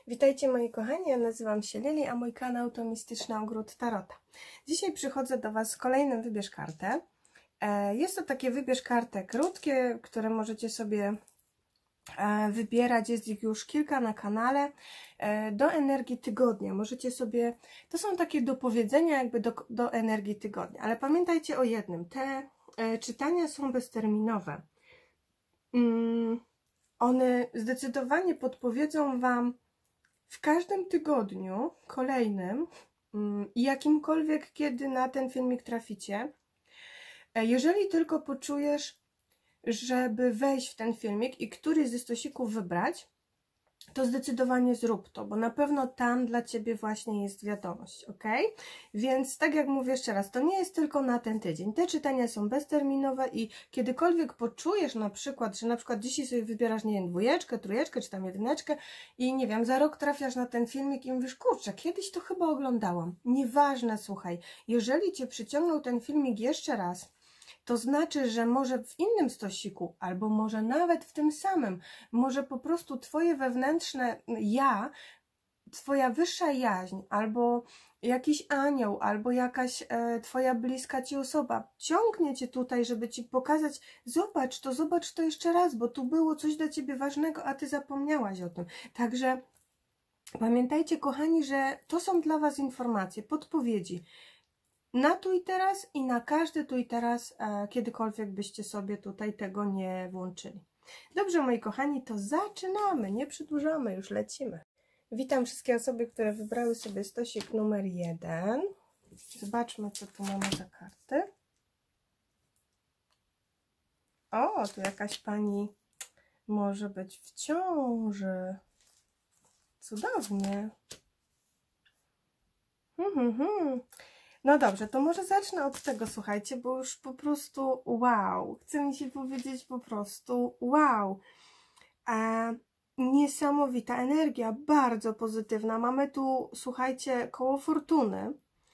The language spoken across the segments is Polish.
Witajcie moi kochani, ja nazywam się Lili, a mój kanał to Mistyczny Ogród Tarota. Dzisiaj przychodzę do Was z kolejnym Wybierz kartę. Jest to takie Wybierz kartę krótkie, które możecie sobie wybierać, jest ich już kilka na kanale, do energii tygodnia. Możecie sobie, to są takie dopowiedzenia jakby do energii tygodnia, ale pamiętajcie o jednym, te czytania są bezterminowe. One zdecydowanie podpowiedzą Wam w każdym tygodniu kolejnym i jakimkolwiek, kiedy na ten filmik traficie. Jeżeli tylko poczujesz, żeby wejść w ten filmik i któryś ze stosików wybrać, to zdecydowanie zrób to, bo na pewno tam dla Ciebie właśnie jest wiadomość, ok? Więc tak jak mówię jeszcze raz, to nie jest tylko na ten tydzień. Te czytania są bezterminowe i kiedykolwiek poczujesz na przykład, że na przykład dzisiaj sobie wybierasz, nie wiem, dwójeczkę, trójeczkę, czy tam jedyneczkę i nie wiem, za rok trafiasz na ten filmik i mówisz, kurczę, kiedyś to chyba oglądałam. Nieważne, słuchaj, jeżeli Cię przyciągnął ten filmik jeszcze raz, to znaczy, że może w innym stosiku, albo może nawet w tym samym, może po prostu Twoje wewnętrzne ja, Twoja wyższa jaźń, albo jakiś anioł, albo jakaś Twoja bliska Ci osoba ciągnie Cię tutaj, żeby Ci pokazać, zobacz to jeszcze raz, bo tu było coś dla Ciebie ważnego, a Ty zapomniałaś o tym. Także pamiętajcie, kochani, że to są dla Was informacje, podpowiedzi. Na tu i teraz i na każdy tu i teraz, kiedykolwiek byście sobie tutaj tego nie włączyli. Dobrze, moi kochani, to zaczynamy, nie przedłużamy, już lecimy. Witam wszystkie osoby, które wybrały sobie stosik numer 1. Zobaczmy, co tu mamy za karty. O, tu jakaś pani może być w ciąży. Cudownie. No dobrze, to może zacznę od tego, słuchajcie, bo już po prostu wow, chce mi się powiedzieć po prostu wow. Niesamowita energia, bardzo pozytywna. Mamy tu, słuchajcie, koło fortuny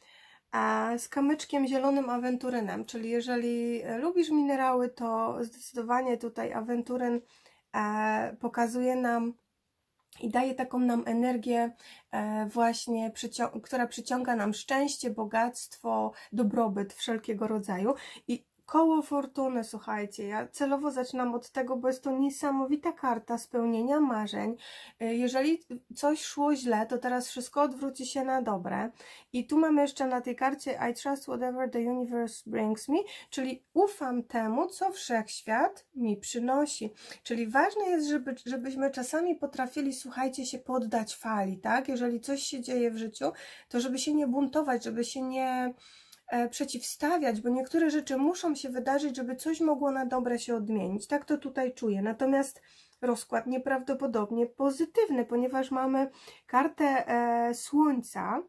z kamyczkiem zielonym awenturynem, czyli jeżeli lubisz minerały, to zdecydowanie tutaj awenturyn pokazuje nam i daje taką nam energię właśnie, która przyciąga nam szczęście, bogactwo, dobrobyt wszelkiego rodzaju. I koło fortuny, słuchajcie, ja celowo zaczynam od tego, bo jest to niesamowita karta spełnienia marzeń. Jeżeli coś szło źle, to teraz wszystko odwróci się na dobre. I tu mamy jeszcze na tej karcie I trust whatever the universe brings me, czyli ufam temu, co wszechświat mi przynosi. Czyli ważne jest, żebyśmy czasami potrafili, słuchajcie, się poddać fali, tak? Jeżeli coś się dzieje w życiu, to żeby się nie buntować, żeby się nie przeciwstawiać, bo niektóre rzeczy muszą się wydarzyć, żeby coś mogło na dobre się odmienić. Tak to tutaj czuję. Natomiast rozkład nieprawdopodobnie pozytywny, ponieważ mamy kartę Słońca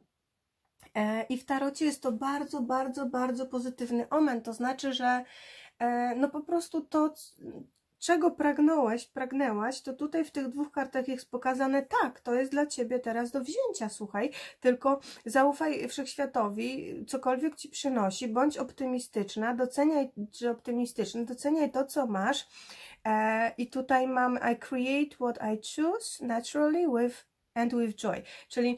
i w tarocie jest to bardzo, bardzo, bardzo pozytywny omen. To znaczy, że no po prostu to, czego pragnęłaś, to tutaj w tych dwóch kartach jest pokazane, tak, to jest dla Ciebie teraz do wzięcia, słuchaj, tylko zaufaj wszechświatowi, cokolwiek Ci przynosi, bądź optymistyczna, doceniaj to, co masz. I tutaj mam I create what I choose naturally with joy, czyli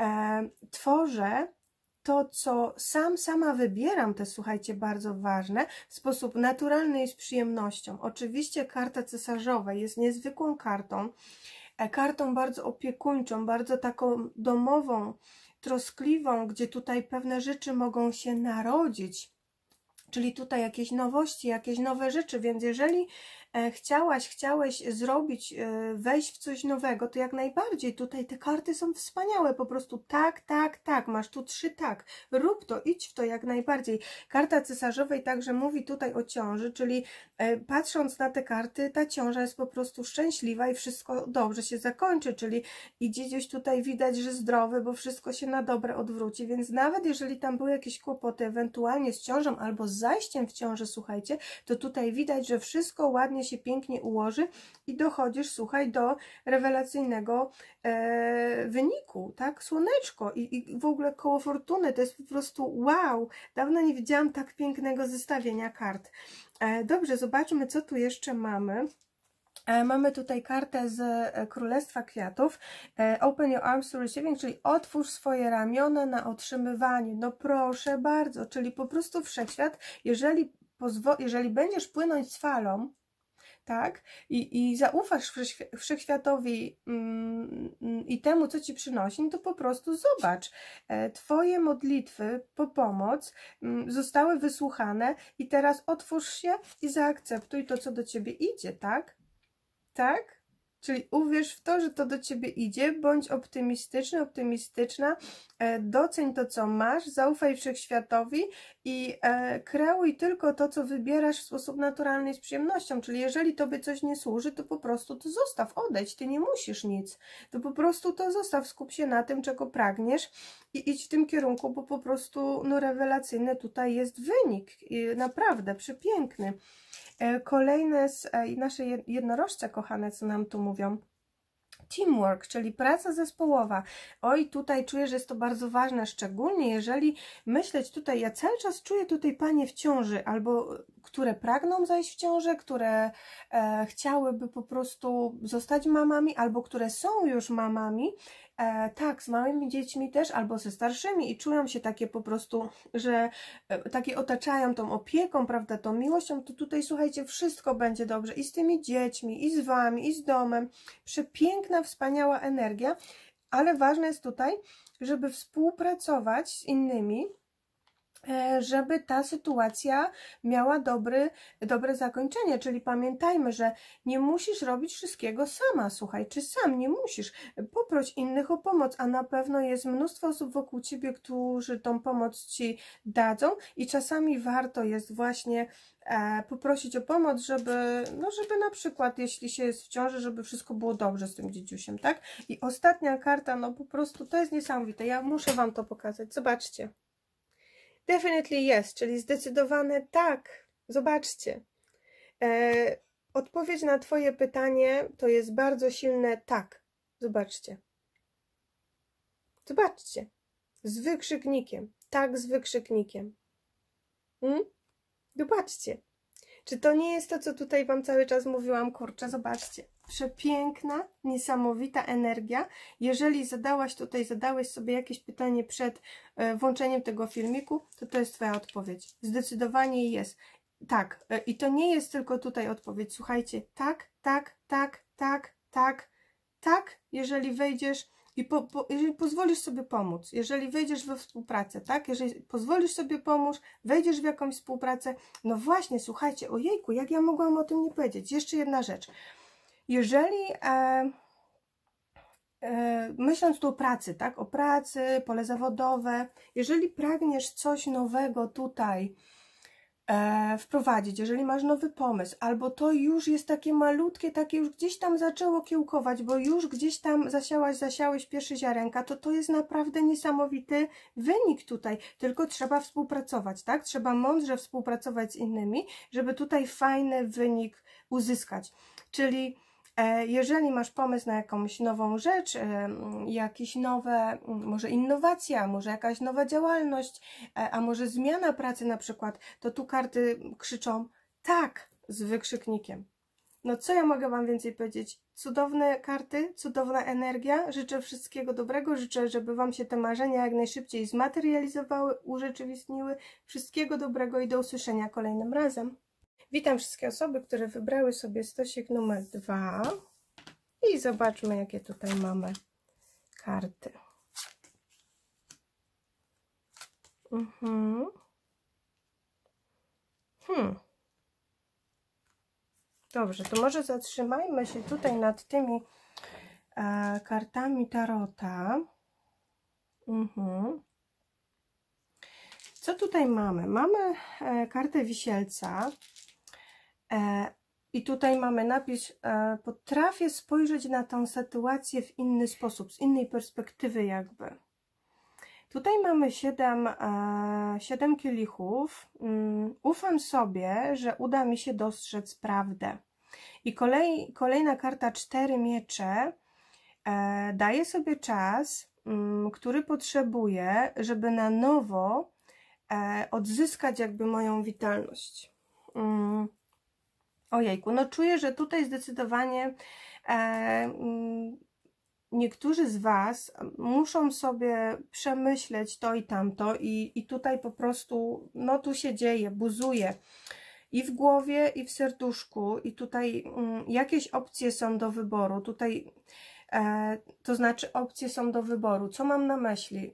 tworzę to, co sama wybieram, to jest, słuchajcie, bardzo ważne, w sposób naturalny i z przyjemnością. Oczywiście karta cesarzowej jest niezwykłą kartą bardzo opiekuńczą, bardzo taką domową, troskliwą, gdzie tutaj pewne rzeczy mogą się narodzić, czyli tutaj jakieś nowości, jakieś nowe rzeczy, więc jeżeli chciałeś zrobić, wejść w coś nowego, to jak najbardziej tutaj te karty są wspaniałe, po prostu tak, masz tu 3 tak, rób to, idź w to jak najbardziej. Karta cesarzowej także mówi tutaj o ciąży, czyli patrząc na te karty, ta ciąża jest po prostu szczęśliwa i wszystko dobrze się zakończy, czyli idzie gdzieś tutaj widać, że zdrowy, bo wszystko się na dobre odwróci, więc nawet jeżeli tam były jakieś kłopoty, ewentualnie z ciążą albo z zajściem w ciąży, słuchajcie, to tutaj widać, że wszystko ładnie się pięknie ułoży i dochodzisz, słuchaj, do rewelacyjnego wyniku, tak? Słoneczko i w ogóle koło fortuny, to jest po prostu wow! Dawno nie widziałam tak pięknego zestawienia kart. Dobrze, zobaczmy, co tu jeszcze mamy. Mamy tutaj kartę z Królestwa Kwiatów. Open your arms to receiving, czyli otwórz swoje ramiona na otrzymywanie. No proszę bardzo, czyli po prostu wszechświat, jeżeli będziesz płynąć z falą, tak, i zaufasz wszechświatowi i temu, co ci przynosi, no to po prostu zobacz, twoje modlitwy po pomoc zostały wysłuchane i teraz otwórz się i zaakceptuj to, co do ciebie idzie, tak? Tak? Czyli uwierz w to, że to do ciebie idzie, bądź optymistyczny, optymistyczna, doceń to, co masz, zaufaj wszechświatowi i kreuj tylko to, co wybierasz w sposób naturalny i z przyjemnością. Czyli jeżeli tobie coś nie służy, to po prostu to zostaw, odejdź, ty nie musisz nic. To po prostu to zostaw, skup się na tym, czego pragniesz i idź w tym kierunku, bo po prostu no, rewelacyjny tutaj jest wynik, naprawdę przepiękny. Kolejne z nasze jednorożce kochane, co nam tu mówią. Teamwork, czyli praca zespołowa. Oj, tutaj czuję, że jest to bardzo ważne, szczególnie jeżeli myśleć tutaj, ja cały czas czuję tutaj panie w ciąży, albo które pragną zajść w ciążę, które chciałyby po prostu zostać mamami, albo które są już mamami, tak, z małymi dziećmi też, albo ze starszymi i czują się takie po prostu, że takie otaczają tą opieką, prawda, tą miłością, to tutaj słuchajcie, wszystko będzie dobrze i z tymi dziećmi, i z wami, i z domem. Przepiękna, wspaniała energia, ale ważne jest tutaj, żeby współpracować z innymi, żeby ta sytuacja miała dobre zakończenie, czyli pamiętajmy, że nie musisz robić wszystkiego sama, słuchaj, czy sam nie musisz, poproś innych o pomoc, a na pewno jest mnóstwo osób wokół ciebie, którzy tą pomoc ci dadzą i czasami warto jest właśnie poprosić o pomoc, żeby na przykład, jeśli się jest w ciąży, żeby wszystko było dobrze z tym dzieciusiem, tak? I ostatnia karta, no po prostu to jest niesamowite, ja muszę wam to pokazać, zobaczcie. Definitely yes, czyli zdecydowane tak. Zobaczcie. Odpowiedź na twoje pytanie to jest bardzo silne tak. Zobaczcie. Zobaczcie. Z wykrzyknikiem. Tak, z wykrzyknikiem. Zobaczcie. Czy to nie jest to, co tutaj wam cały czas mówiłam? Kurczę, zobaczcie. Przepiękna, niesamowita energia. Jeżeli zadałeś sobie jakieś pytanie przed włączeniem tego filmiku, to jest twoja odpowiedź. Zdecydowanie jest. Tak. I to nie jest tylko tutaj odpowiedź. Słuchajcie, tak, tak, tak, tak, tak, tak, jeżeli wejdziesz i jeżeli pozwolisz sobie pomóc, jeżeli wejdziesz we współpracę, tak? Jeżeli pozwolisz sobie pomóc, wejdziesz w jakąś współpracę, no właśnie, słuchajcie, ojejku, jak ja mogłam o tym nie powiedzieć? Jeszcze jedna rzecz. Jeżeli, myśląc tu o pracy, tak? O pracy, pole zawodowe, jeżeli pragniesz coś nowego tutaj wprowadzić, jeżeli masz nowy pomysł, albo to już jest takie malutkie, takie już gdzieś tam zaczęło kiełkować, bo już gdzieś tam zasiałeś pierwsze ziarenka, to jest naprawdę niesamowity wynik tutaj, tylko trzeba współpracować, tak? Trzeba mądrze współpracować z innymi, żeby tutaj fajny wynik uzyskać, czyli jeżeli masz pomysł na jakąś nową rzecz, jakieś nowe, może innowacja, może jakaś nowa działalność, a może zmiana pracy na przykład, to tu karty krzyczą tak z wykrzyknikiem. No co ja mogę wam więcej powiedzieć? Cudowne karty, cudowna energia. Życzę wszystkiego dobrego, życzę, żeby wam się te marzenia jak najszybciej zmaterializowały, urzeczywistniły. Wszystkiego dobrego i do usłyszenia kolejnym razem. Witam wszystkie osoby, które wybrały sobie stosik numer 2 i zobaczmy, jakie tutaj mamy karty. Dobrze, to może zatrzymajmy się tutaj nad tymi kartami tarota. Co tutaj mamy? Mamy kartę Wisielca. I tutaj mamy napis, potrafię spojrzeć na tę sytuację w inny sposób, z innej perspektywy jakby. Tutaj mamy 7 kielichów. Ufam sobie, że uda mi się dostrzec prawdę. I kolejna karta 4 miecze. Daję sobie czas, który potrzebuję, żeby na nowo odzyskać jakby moją witalność. Ojejku, no czuję, że tutaj zdecydowanie niektórzy z Was muszą sobie przemyśleć to i tamto i tutaj po prostu, no tu się dzieje, buzuje i w głowie, i w serduszku i tutaj jakieś opcje są do wyboru, tutaj to znaczy opcje są do wyboru. Co mam na myśli?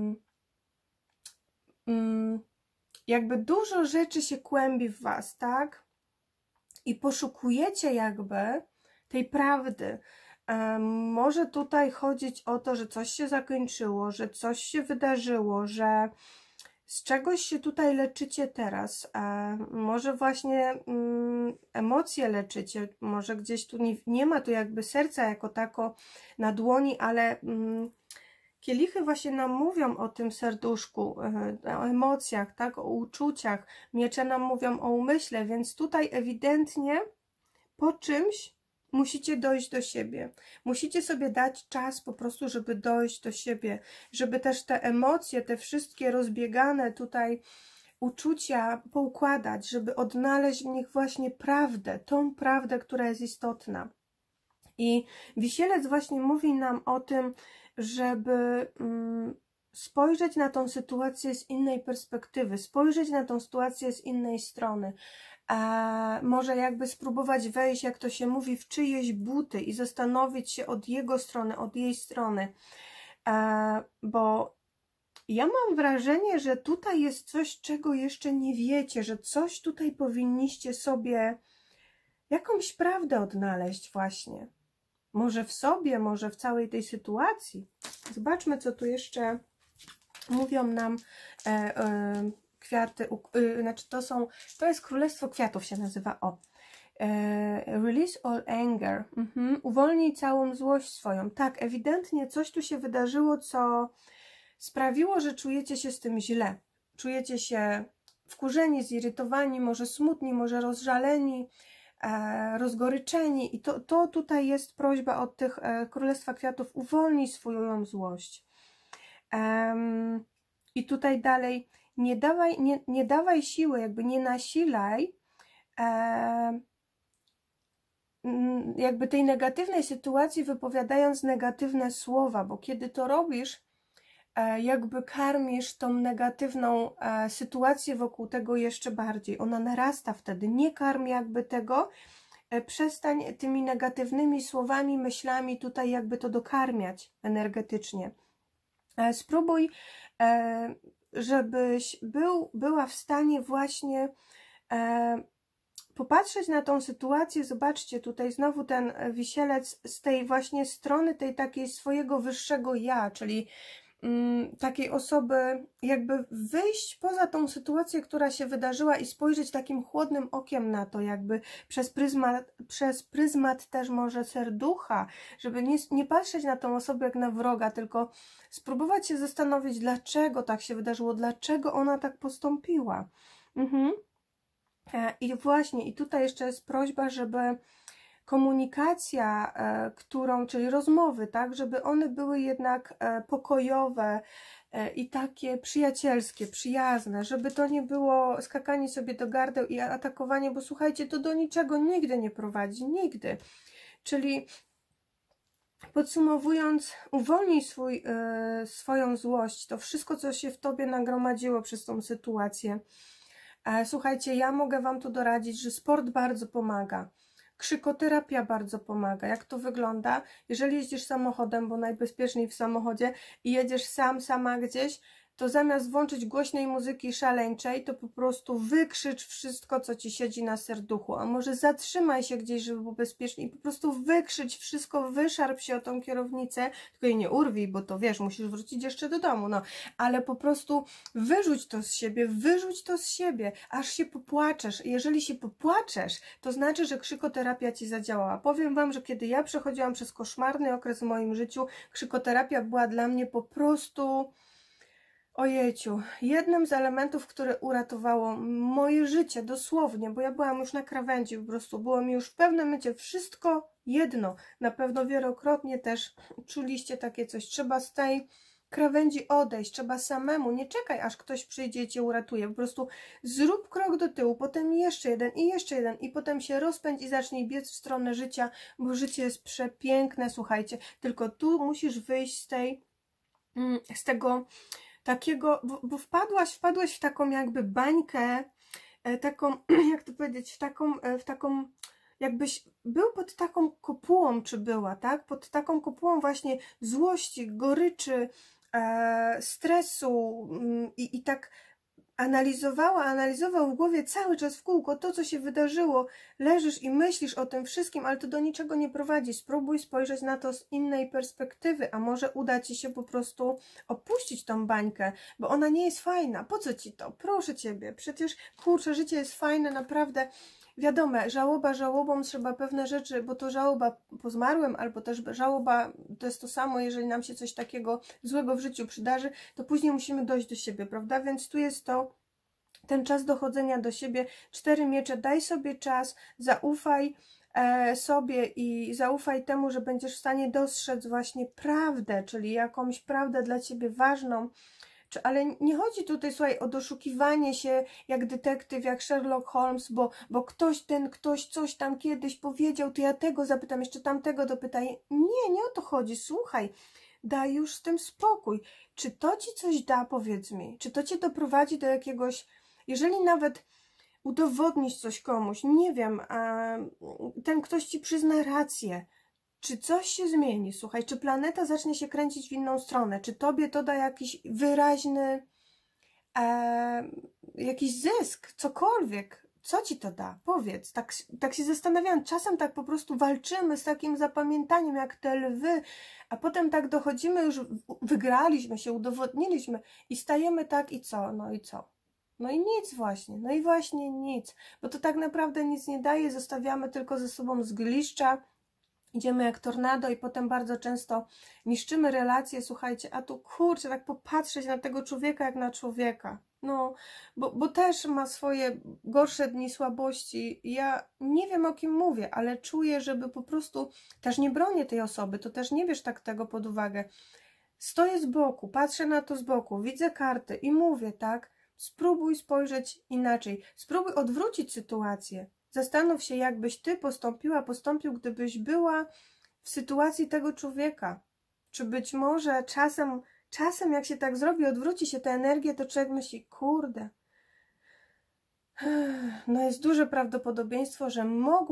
Jakby dużo rzeczy się kłębi w Was, tak? I poszukujecie jakby tej prawdy. Może tutaj chodzić o to, że coś się zakończyło, że coś się wydarzyło, że z czegoś się tutaj leczycie teraz. Może właśnie emocje leczycie, może gdzieś tu nie ma tu jakby serca jako tako na dłoni, ale kielichy właśnie nam mówią o tym serduszku, o emocjach, tak, o uczuciach. Miecze nam mówią o umyśle, więc tutaj ewidentnie po czymś musicie dojść do siebie. Musicie sobie dać czas po prostu, żeby dojść do siebie, żeby też te emocje, te wszystkie rozbiegane tutaj uczucia poukładać, żeby odnaleźć w nich właśnie prawdę, tą prawdę, która jest istotna. I Wisielec właśnie mówi nam o tym, żeby spojrzeć na tą sytuację z innej perspektywy, spojrzeć na tą sytuację z innej strony. Może jakby spróbować wejść, jak to się mówi, w czyjeś buty i zastanowić się od jego strony, od jej strony. Bo ja mam wrażenie, że tutaj jest coś, czego jeszcze nie wiecie, że coś tutaj powinniście sobie, jakąś prawdę odnaleźć właśnie. Może w sobie, może w całej tej sytuacji. Zobaczmy, co tu jeszcze mówią nam kwiaty, znaczy to jest Królestwo Kwiatów się nazywa, release all anger, uwolnij całą złość swoją. Tak, ewidentnie coś tu się wydarzyło, co sprawiło, że czujecie się z tym źle. Czujecie się wkurzeni, zirytowani, może smutni, może rozżaleni, rozgoryczeni i to tutaj jest prośba od tych Królestwa Kwiatów, uwolnij swoją złość. I tutaj dalej, nie dawaj siły, jakby nie nasilaj jakby tej negatywnej sytuacji, wypowiadając negatywne słowa, bo kiedy to robisz, jakby karmisz tą negatywną sytuację wokół tego jeszcze bardziej. Ona narasta wtedy. Nie karm jakby tego. Przestań tymi negatywnymi słowami, myślami tutaj jakby to dokarmiać energetycznie. Spróbuj, żebyś była w stanie właśnie popatrzeć na tą sytuację. Zobaczcie, tutaj znowu ten Wisielec z tej właśnie strony tej takiej swojego wyższego ja, czyli takiej osoby, jakby wyjść poza tą sytuację, która się wydarzyła i spojrzeć takim chłodnym okiem na to, jakby przez pryzmat też może serducha, żeby nie patrzeć na tą osobę jak na wroga, tylko spróbować się zastanowić, dlaczego tak się wydarzyło, dlaczego ona tak postąpiła. I właśnie, i tutaj jeszcze jest prośba, żeby komunikacja, czyli rozmowy, tak, żeby one były jednak pokojowe i takie przyjacielskie, przyjazne, żeby to nie było skakanie sobie do gardeł i atakowanie, bo słuchajcie, to do niczego nigdy nie prowadzi, nigdy. Czyli podsumowując, uwolnij swoją złość, to wszystko, co się w tobie nagromadziło przez tą sytuację. Słuchajcie, ja mogę wam tu doradzić, że sport bardzo pomaga. Krzykoterapia bardzo pomaga. Jak to wygląda? Jeżeli jeździsz samochodem, bo najbezpieczniej w samochodzie i jedziesz sama gdzieś, to zamiast włączyć głośnej muzyki szaleńczej, to po prostu wykrzycz wszystko, co ci siedzi na serduchu. A może zatrzymaj się gdzieś, żeby było bezpiecznie i po prostu wykrzycz wszystko, wyszarp się o tą kierownicę, tylko jej nie urwij, bo to wiesz, musisz wrócić jeszcze do domu, no. Ale po prostu wyrzuć to z siebie, aż się popłaczesz. Jeżeli się popłaczesz, to znaczy, że krzykoterapia ci zadziałała. Powiem wam, że kiedy ja przechodziłam przez koszmarny okres w moim życiu, krzykoterapia była dla mnie po prostu... Ojejciu, jednym z elementów, które uratowało moje życie, dosłownie, bo ja byłam już na krawędzi, po prostu było mi już w pewnym momencie wszystko jedno. Na pewno wielokrotnie też czuliście takie coś. Trzeba z tej krawędzi odejść, trzeba samemu, nie czekaj aż ktoś przyjdzie i cię uratuje, po prostu zrób krok do tyłu, potem jeszcze jeden i potem się rozpędź i zacznij biec w stronę życia, bo życie jest przepiękne, słuchajcie, tylko tu musisz wyjść z tego takiego, bo wpadłaś w taką jakby bańkę, taką, jak to powiedzieć, w taką jakbyś był pod taką kopułą, czy była, tak? Pod taką kopułą właśnie złości, goryczy, stresu i tak analizował w głowie cały czas w kółko to, co się wydarzyło. Leżysz i myślisz o tym wszystkim, ale to do niczego nie prowadzi. Spróbuj spojrzeć na to z innej perspektywy, a może uda ci się po prostu opuścić tą bańkę, bo ona nie jest fajna. Po co ci to? Proszę ciebie, przecież kurczę, życie jest fajne, naprawdę. Wiadomo, żałoba żałobą, trzeba pewne rzeczy, bo to żałoba po zmarłym, albo też żałoba to jest to samo, jeżeli nam się coś takiego złego w życiu przydarzy, to później musimy dojść do siebie, prawda? Więc tu jest ten czas dochodzenia do siebie, 4 miecze, daj sobie czas, zaufaj sobie i zaufaj temu, że będziesz w stanie dostrzec właśnie prawdę, czyli jakąś prawdę dla ciebie ważną. Ale nie chodzi tutaj, słuchaj, o doszukiwanie się jak detektyw, jak Sherlock Holmes, bo ktoś coś tam kiedyś powiedział, to ja tego zapytam, jeszcze tamtego dopytaj. Nie o to chodzi, słuchaj, daj już z tym spokój. Czy to ci coś da, powiedz mi? Czy to cię doprowadzi do jakiegoś, jeżeli nawet udowodnić coś komuś, nie wiem, a ten ktoś ci przyzna rację, czy coś się zmieni, słuchaj, czy planeta zacznie się kręcić w inną stronę, czy tobie to da jakiś wyraźny jakiś zysk, cokolwiek, co ci to da, powiedz, tak się zastanawiam, czasem tak po prostu walczymy z takim zapamiętaniem jak te lwy, a potem tak dochodzimy, już wygraliśmy się, udowodniliśmy i stajemy tak i co, no i co? No i nic właśnie, no i właśnie nic, bo to tak naprawdę nic nie daje, zostawiamy tylko ze sobą zgliszcza, idziemy jak tornado i potem bardzo często niszczymy relacje, słuchajcie, a tu kurczę, tak popatrzeć na tego człowieka jak na człowieka, no, bo też ma swoje gorsze dni, słabości, ja nie wiem o kim mówię, ale czuję, żeby po prostu, też nie bronię tej osoby, to też nie bierz tak tego pod uwagę, stoję z boku, patrzę na to z boku, widzę karty i mówię, tak, spróbuj spojrzeć inaczej, spróbuj odwrócić sytuację. Zastanów się, jakbyś ty postąpił, gdybyś była w sytuacji tego człowieka. Czy być może czasem jak się tak zrobi, odwróci się tę energię, to człowiek myśli, kurde, no jest duże prawdopodobieństwo, że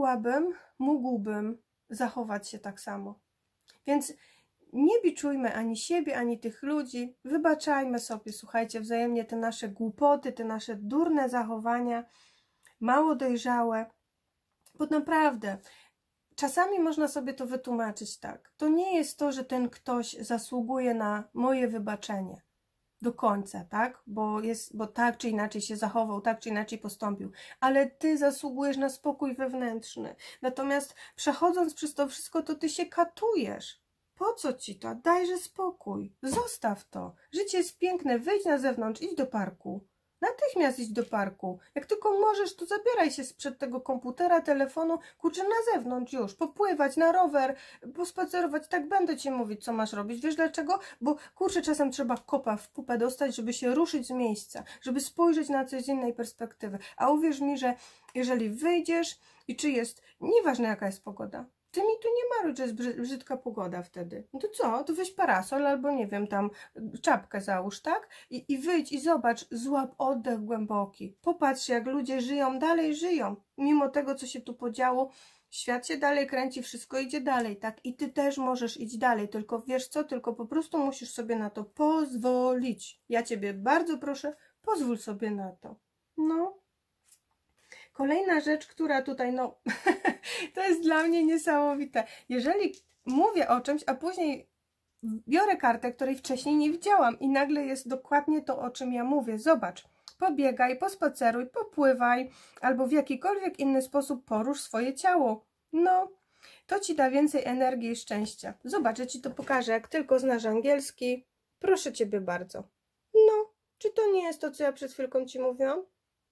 mógłbym zachować się tak samo. Więc nie biczujmy ani siebie, ani tych ludzi, wybaczajmy sobie, słuchajcie, wzajemnie te nasze głupoty, te nasze durne zachowania, mało dojrzałe, bo naprawdę czasami można sobie to wytłumaczyć tak. To nie jest to, że ten ktoś zasługuje na moje wybaczenie do końca, tak? Bo tak czy inaczej się zachował, tak czy inaczej postąpił, ale ty zasługujesz na spokój wewnętrzny. Natomiast przechodząc przez to wszystko, to ty się katujesz. Po co ci to? Dajże spokój. Zostaw to. Życie jest piękne. Wyjdź na zewnątrz, idź do parku. Natychmiast idź do parku. Jak tylko możesz, to zabieraj się sprzed tego komputera, telefonu, kurczę, na zewnątrz już, popływać na rower, pospacerować, tak będę ci mówić, co masz robić. Wiesz dlaczego? Bo kurczę, czasem trzeba kopa w pupę dostać, żeby się ruszyć z miejsca, żeby spojrzeć na coś z innej perspektywy. A uwierz mi, że jeżeli wyjdziesz i czy jest, nieważne jaka jest pogoda, ty mi tu nie maruj, że jest brzydka pogoda wtedy. No to co? To weź parasol albo nie wiem, tam czapkę załóż, tak? I wyjdź i zobacz, złap oddech głęboki. Popatrz, jak ludzie żyją, dalej żyją. Mimo tego, co się tu podziało, świat się dalej kręci, wszystko idzie dalej, tak? I ty też możesz iść dalej, tylko wiesz co? Tylko po prostu musisz sobie na to pozwolić. Ja ciebie bardzo proszę, pozwól sobie na to. No. Kolejna rzecz, która tutaj, no, to jest dla mnie niesamowite. Jeżeli mówię o czymś, a później biorę kartę, której wcześniej nie widziałam i nagle jest dokładnie to, o czym ja mówię. Zobacz, pobiegaj, pospaceruj, popływaj, albo w jakikolwiek inny sposób porusz swoje ciało. No, to ci da więcej energii i szczęścia. Zobacz, ja ci to pokażę, jak tylko znasz angielski. Proszę ciebie bardzo. No, czy to nie jest to, co ja przed chwilką ci mówiłam?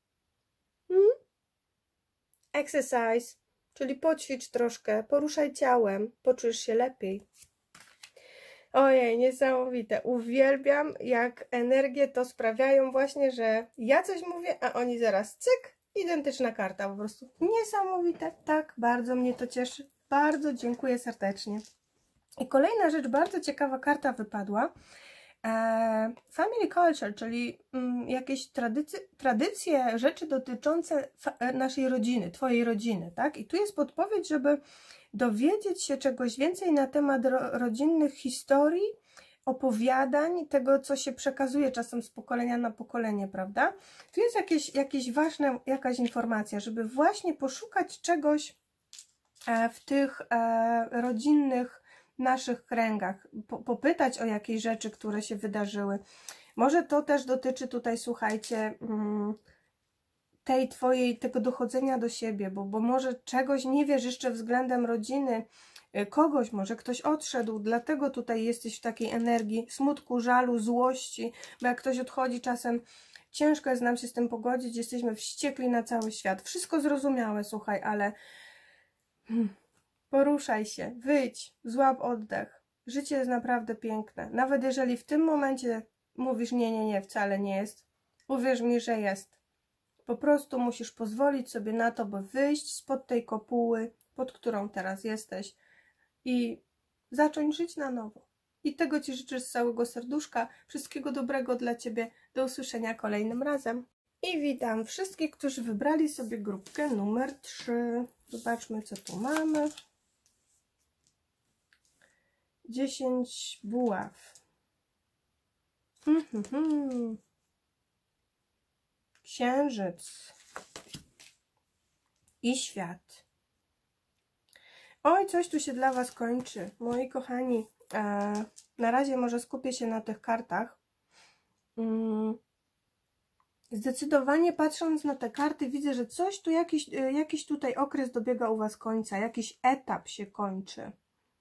Exercise, czyli poćwicz troszkę, poruszaj ciałem, poczujesz się lepiej. Ojej, niesamowite. Uwielbiam, jak energie to sprawiają właśnie, że ja coś mówię, a oni zaraz cyk, identyczna karta po prostu. Niesamowite. Tak, bardzo mnie to cieszy. Bardzo dziękuję serdecznie. I kolejna rzecz, bardzo ciekawa karta wypadła. Family culture, czyli jakieś tradycje, rzeczy dotyczące naszej rodziny, twojej rodziny, tak? I tu jest podpowiedź, żeby dowiedzieć się czegoś więcej na temat rodzinnych historii, opowiadań, tego, co się przekazuje czasem z pokolenia na pokolenie, prawda? Tu jest jakieś ważne, jakaś informacja, żeby właśnie poszukać czegoś w tych rodzinnych naszych kręgach, popytać o jakieś rzeczy, które się wydarzyły. Może to też dotyczy tutaj, słuchajcie, tego dochodzenia do siebie, bo może czegoś nie wiesz jeszcze względem rodziny, kogoś, może ktoś odszedł, dlatego tutaj jesteś w takiej energii smutku, żalu, złości, bo jak ktoś odchodzi czasem, ciężko jest nam się z tym pogodzić, jesteśmy wściekli na cały świat. Wszystko zrozumiałe, słuchaj, ale poruszaj się, wyjdź, złap oddech. Życie jest naprawdę piękne. Nawet jeżeli w tym momencie mówisz nie, wcale nie jest, uwierz mi, że jest. Po prostu musisz pozwolić sobie na to, by wyjść spod tej kopuły, pod którą teraz jesteś i zacząć żyć na nowo. I tego Ci życzę z całego serduszka. Wszystkiego dobrego dla Ciebie. Do usłyszenia kolejnym razem. I witam wszystkich, którzy wybrali sobie grupkę numer 3. Zobaczmy, co tu mamy. 10 buław. Księżyc. I świat. Oj, coś tu się dla Was kończy. Moi kochani, na razie może skupię się na tych kartach. Zdecydowanie patrząc na te karty widzę, że coś tu, jakiś tutaj okres dobiega u Was końca, jakiś etap się kończy.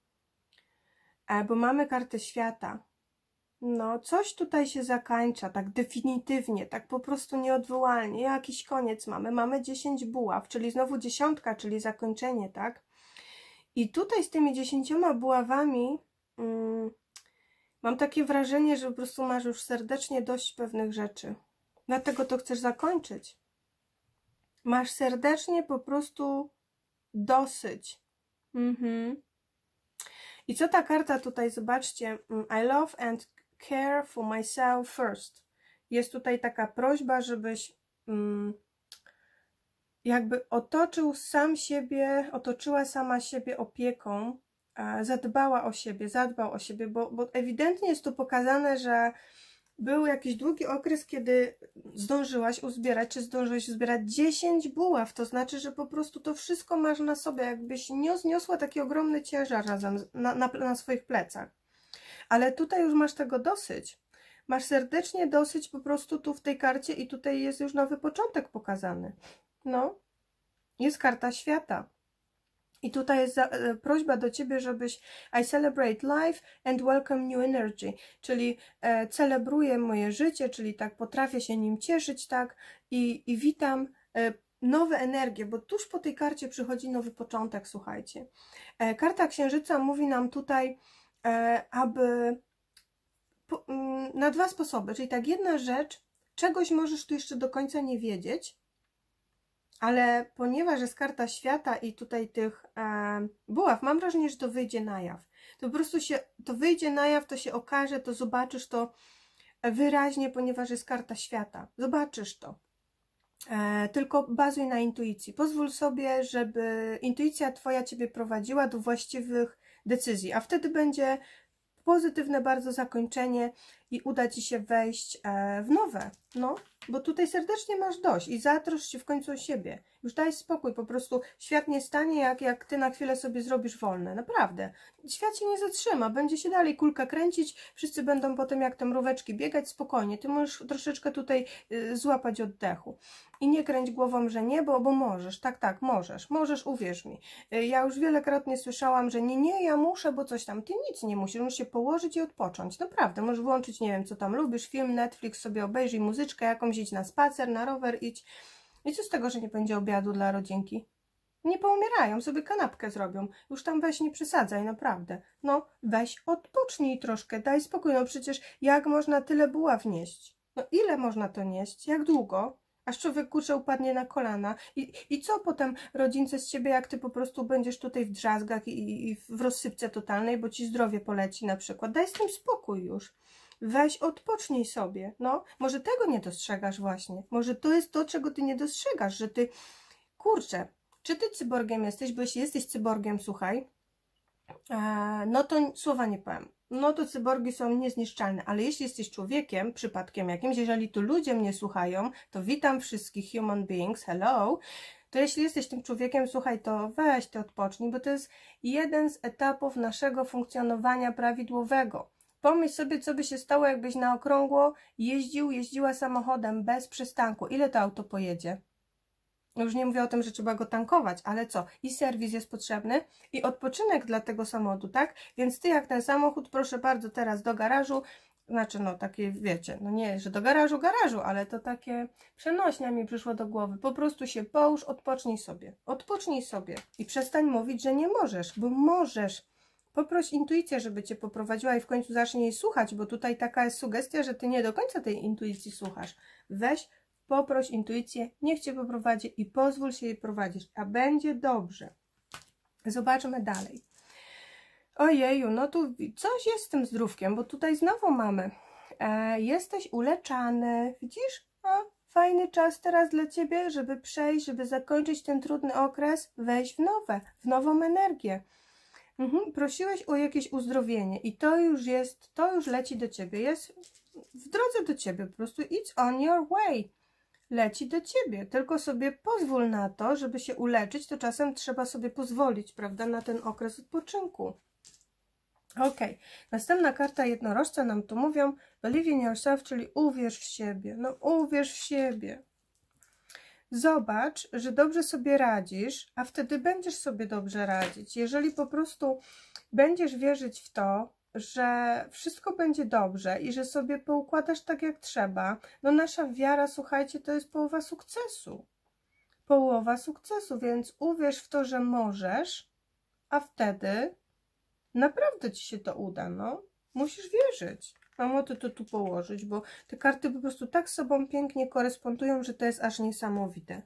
Bo mamy kartę świata. No, coś tutaj się zakańcza, tak definitywnie, tak po prostu nieodwołalnie. Jakiś koniec mamy. Mamy 10 buław, czyli znowu dziesiątka, czyli zakończenie, tak? I tutaj z tymi 10 buławami mam takie wrażenie, że po prostu masz już serdecznie dość pewnych rzeczy. Dlatego to chcesz zakończyć. Masz serdecznie po prostu dosyć. I co ta karta tutaj, zobaczcie, I love and care for myself first. Jest tutaj taka prośba, żebyś jakby otoczyła sama siebie opieką, zadbała o siebie, zadbał o siebie, bo ewidentnie jest tu pokazane, że był jakiś długi okres, kiedy zdążyłaś uzbierać, czy zdążyłeś uzbierać 10 buław, to znaczy, że po prostu to wszystko masz na sobie, jakbyś niosła taki ogromny ciężar razem na swoich plecach. Ale tutaj już masz tego dosyć. Masz serdecznie dosyć po prostu tu w tej karcie i tutaj jest już nowy początek pokazany. No, jest karta świata. I tutaj jest prośba do Ciebie, żebyś I celebrate life and welcome new energy, czyli celebruję moje życie, czyli tak potrafię się nim cieszyć, tak, i witam nowe energie, bo tuż po tej karcie przychodzi nowy początek, słuchajcie. Karta Księżyca mówi nam tutaj, aby na dwa sposoby, czyli tak, jedna rzecz, czegoś możesz tu jeszcze do końca nie wiedzieć, ale ponieważ jest karta świata i tutaj tych buław, mam wrażenie, że to wyjdzie na jaw. To po prostu to wyjdzie na jaw, to się okaże, to zobaczysz to wyraźnie, ponieważ jest karta świata. Zobaczysz to. Tylko bazuj na intuicji. Pozwól sobie, żeby intuicja Twoja Ciebie prowadziła do właściwych decyzji, a wtedy będzie pozytywne bardzo zakończenie i uda Ci się wejść w nowe. No, bo tutaj serdecznie masz dość i zatrosz się w końcu o siebie. Już daj spokój, po prostu świat nie stanie, jak Ty na chwilę sobie zrobisz wolne. Naprawdę. Świat się nie zatrzyma, będzie się dalej kulka kręcić, wszyscy będą potem jak te mróweczki biegać spokojnie. Ty możesz troszeczkę tutaj złapać oddechu. I nie kręć głową, że nie, bo możesz. Tak, możesz, uwierz mi. Ja już wielokrotnie słyszałam, że nie, ja muszę, bo coś tam. Ty nic nie musisz, możesz się położyć i odpocząć. Naprawdę, możesz włączyć, nie wiem, co tam lubisz, film, Netflix, sobie obejrzyj muzyczkę jakąś, idź na spacer, na rower, idź. I co z tego, że nie będzie obiadu dla rodzinki? Nie poumierają, sobie kanapkę zrobią. Już tam weź nie przesadzaj, naprawdę. No, weź odpocznij troszkę, daj spokój. No przecież jak można tyle buław nieść? No ile można to nieść? Jak długo? Aż człowiek, kurczę, upadnie na kolana. I co potem rodzice z ciebie, jak ty po prostu będziesz tutaj w drzazgach i w rozsypce totalnej, bo ci zdrowie poleci na przykład. Daj z tym spokój już. Weź, odpocznij sobie. No, może tego nie dostrzegasz właśnie. Może to jest to, czego ty nie dostrzegasz, że ty, kurczę, czy ty cyborgiem jesteś? Bo jeśli jesteś cyborgiem, słuchaj, no to słowa nie powiem. No to cyborgi są niezniszczalne, ale jeśli jesteś człowiekiem, przypadkiem jakimś, jeżeli tu ludzie mnie słuchają, to witam wszystkich human beings, hello, to jeśli jesteś tym człowiekiem, słuchaj, to weź, to odpocznij, bo to jest jeden z etapów naszego funkcjonowania prawidłowego. Pomyśl sobie, co by się stało, jakbyś na okrągło jeździła samochodem bez przystanku. Ile to auto pojedzie? Już nie mówię o tym, że trzeba go tankować, ale co? I serwis jest potrzebny, i odpoczynek dla tego samochodu, tak? Więc ty jak ten samochód, proszę bardzo, teraz do garażu, znaczy no takie, wiecie, no nie, że do garażu, ale to takie przenośnia mi przyszło do głowy. Po prostu się połóż, odpocznij sobie i przestań mówić, że nie możesz, bo możesz. Poproś intuicję, żeby cię poprowadziła i w końcu zacznij jej słuchać, bo tutaj taka jest sugestia, że ty nie do końca tej intuicji słuchasz. Weź, poproś intuicję, niech cię poprowadzi i pozwól się jej prowadzić, a będzie dobrze. Zobaczmy dalej. Ojeju, no tu coś jest z tym zdrówkiem, bo tutaj znowu mamy. Jesteś uleczany, widzisz? Fajny czas teraz dla ciebie, żeby przejść, żeby zakończyć ten trudny okres, wejść w nową energię. Prosiłeś o jakieś uzdrowienie i to już leci do ciebie, jest w drodze do ciebie, po prostu it's on your way. Leci do ciebie, tylko sobie pozwól na to, żeby się uleczyć, to czasem trzeba sobie pozwolić, prawda, na ten okres odpoczynku. Ok, następna karta jednorożca nam tu mówią, believe in yourself, czyli uwierz w siebie, no uwierz w siebie. Zobacz, że dobrze sobie radzisz, a wtedy będziesz sobie dobrze radzić. Jeżeli po prostu będziesz wierzyć w to, że wszystko będzie dobrze i że sobie poukładasz tak jak trzeba, no nasza wiara, słuchajcie, to jest połowa sukcesu. Połowa sukcesu, więc uwierz w to, że możesz, a wtedy naprawdę ci się to uda, no. Musisz wierzyć. Mam o to tu położyć, bo te karty po prostu tak z sobą pięknie korespondują, że to jest aż niesamowite.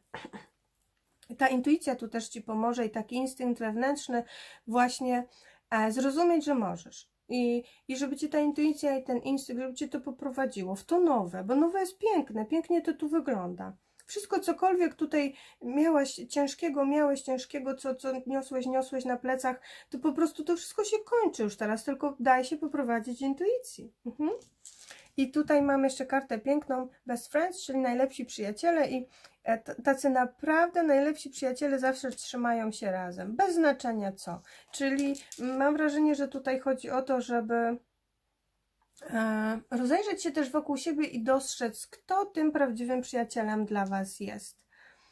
Ta intuicja tu też ci pomoże i taki instynkt wewnętrzny właśnie zrozumieć, że możesz. I żeby ci ta intuicja i ten instynkt, żeby cię to poprowadziło w to nowe, bo nowe jest piękne, pięknie to tu wygląda. Wszystko, cokolwiek tutaj miałeś ciężkiego, co niosłeś na plecach, to po prostu to wszystko się kończy już teraz, tylko daj się poprowadzić intuicji. I tutaj mam jeszcze kartę piękną, best friends, czyli najlepsi przyjaciele i tacy naprawdę najlepsi przyjaciele zawsze trzymają się razem, bez znaczenia co. Czyli mam wrażenie, że tutaj chodzi o to, żeby rozejrzeć się też wokół siebie i dostrzec, kto tym prawdziwym przyjacielem dla was jest.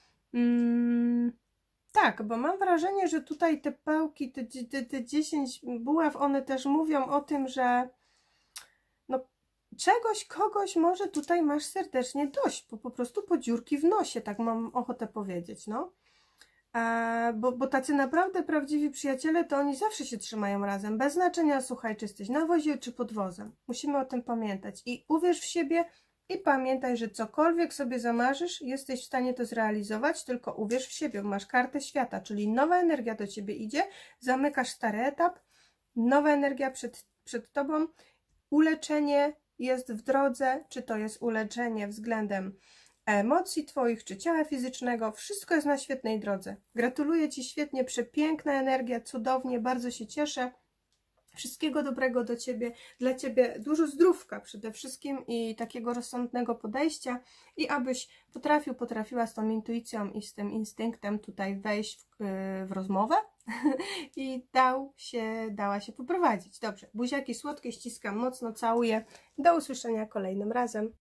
Tak, bo mam wrażenie, że tutaj te pałki, te 10 buław, one też mówią o tym, że no, kogoś może tutaj masz serdecznie dość, po prostu po dziurki w nosie, tak mam ochotę powiedzieć, no. Bo tacy naprawdę prawdziwi przyjaciele, to oni zawsze się trzymają razem, bez znaczenia, słuchaj, czy jesteś na wozie, czy pod wozem. Musimy o tym pamiętać i uwierz w siebie i pamiętaj, że cokolwiek sobie zamarzysz, jesteś w stanie to zrealizować, tylko uwierz w siebie, masz kartę świata, czyli nowa energia do ciebie idzie, zamykasz stary etap, nowa energia przed tobą, uleczenie jest w drodze, czy to jest uleczenie względem emocji twoich, czy ciała fizycznego, wszystko jest na świetnej drodze. Gratuluję ci, świetnie, przepiękna energia, cudownie, bardzo się cieszę. Wszystkiego dobrego do ciebie, dla ciebie dużo zdrówka przede wszystkim i takiego rozsądnego podejścia i abyś potrafiła z tą intuicją i z tym instynktem tutaj wejść w rozmowę i dała się poprowadzić. Dobrze, buziaki słodkie, ściskam mocno, całuję. Do usłyszenia kolejnym razem.